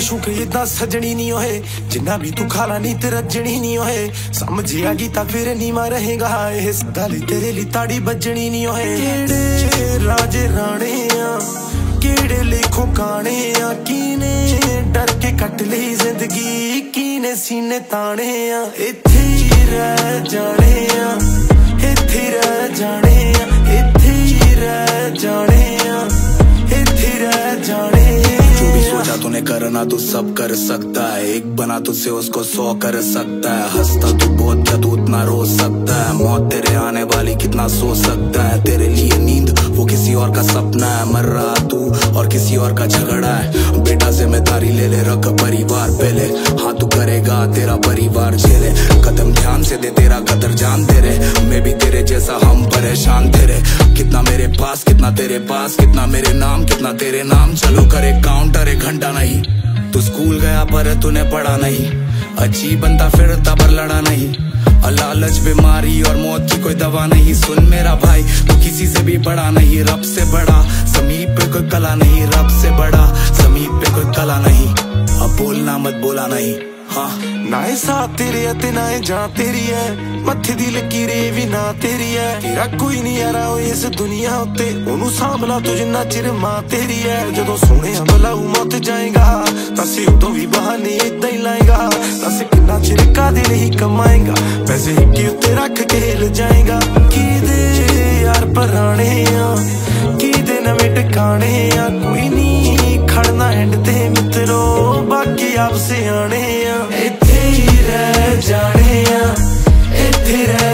माशूक इदा सजनी नहीं होए जिन्ना भी तू खाला नी ते रजनी नहीं होए समझ आ गई ता फिर नीमा रहेगा इस गल तेरे ली ताड़ी बजनी नहीं होए केड़े राजे राणे आ केड़े लिखो गाने आ कीने डर के कट ली जिंदगी कीने सीने ताने आ इत्थे ही रह जाने आ इत्थे रह जाने आ इत्थे ही रह जाने आ इत्थे रह जाने जो भी सोचा तूने करना तू सब कर सकता है एक बना तुझसे उसको 100 कर सकता है हंसता तू बहुत क्या तू उतना रो सकता है मौत तेरे आने वाली कितना सो सकता है तेरे लिए नींद वो किसी और का सपना है मर रहा तू और किसी और का झगड़ा है बेटा जिम्मेदारी ले ले रख परिवार पहले हाँ तू करेगा तेरा परिवार झेले कदम ध्यान से दे तेरा कदर जान तेरे मैं भी तेरे जैसा हम परेशान तेरे कितना मेरे पास कितना तेरे पास कितना मेरे नाम कितना तेरे नाम चलो करे काउंटर 1 घंटा नहीं तू स्कूल गया पर तूने पढ़ा नहीं अच्छी बनता फिरता पर लड़ा नहीं लालच बीमारी और मौत की कोई दवा नहीं सुन मेरा भाई तू किसी से भी बड़ा नहीं रब से बड़ा समीप पे कोई कला नहीं रब से बड़ा समीप पे कोई कला नहीं अब बोलना मत बोला नहीं हाँ ना साथ तेरे अते ना जान तेरी है मत्थे दी लकीरे भी ना तेरी है तेरा कोई नहीं यारा इस दुनिया उत्ते ओनू सांभला तू जिन्ना चिर मां तेरी है जदों सोहणे बलाऊ मौत जाएगा तसे उदों भी बहाने इदां ही लाएगा तसे किन्ना चिर कादे नहीं कमाएगा पैसे हिक्के उत्ते रख के हिल जाएगा किदे यार पराने आ किदे नवें टिकाणे आ कोई नहीं खड़ना एंड ते मित्रो बाकी आप सियाणे आ इत्थे ही रह जाने आ इत्थे